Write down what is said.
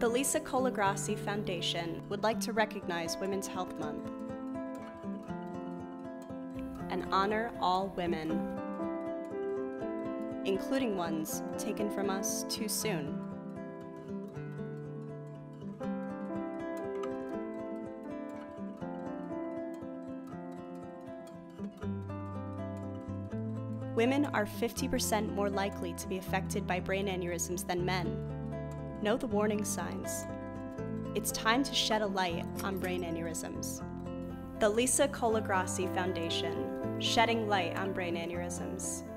The Lisa Colagrassi Foundation would like to recognize Women's Health Month and honor all women, including ones taken from us too soon. Women are 50% more likely to be affected by brain aneurysms than men. Know the warning signs. It's time to shed a light on brain aneurysms. The Lisa Colagrassi Foundation, shedding light on brain aneurysms.